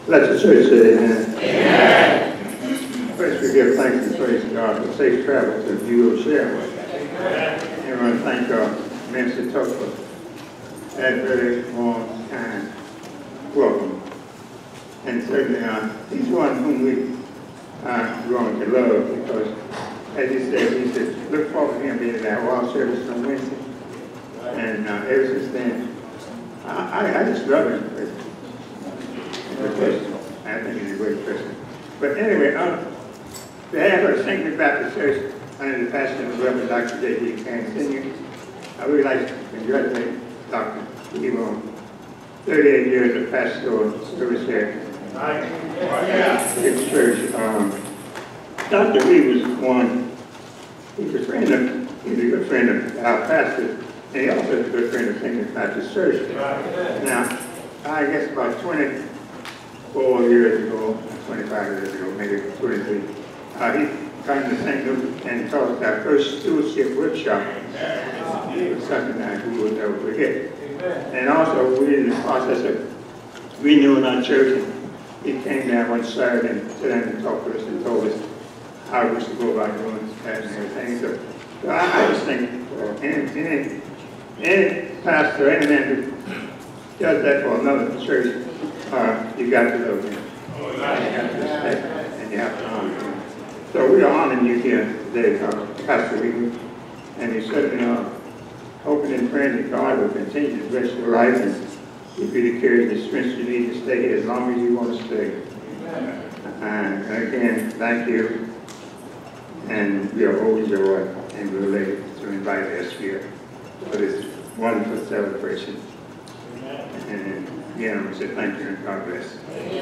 Let the church say amen. Amen. First, we give thanks and praise to God for safe travel to you will share. And I want to thank Minister Tuck for that very warm, kind welcome. And certainly, he's one whom we are growing to love because, as he said, look forward to him being at our wall service on Wednesday. And ever since then, I just love him. I think he's a great person. But anyway, they have a St. Louis Baptist Church under the pastor of Reverend Dr. J.D. King Sr. I would like to congratulate Dr. Lee on 38 years of pastoral service here at his church. Dr. Lee was one, he's a good friend of our pastor, and he also is a good friend of St. Louis Baptist Church. Now, I guess about 24 years ago, 25 years ago, maybe 23, he came to St. Louis and taught our first stewardship workshop. It was something that we will never forget. And also, we're in the process of renewing our church. And he came down one Saturday and sat down and talked to us and told us how we should go about doing that and everything. So I just think any pastor, any man who does that for another church, you got to love him. You have to respect him, and you have to honor him. So we are honoring you here today, Pastor Lee, and we certainly hoping and praying that God will continue to bless your life and give you the courage and strength you need to stay here as long as you want to stay. And again, thank you, and we are overjoyed and related to invite us here for this wonderful celebration. And again, I want to say thank you and God bless.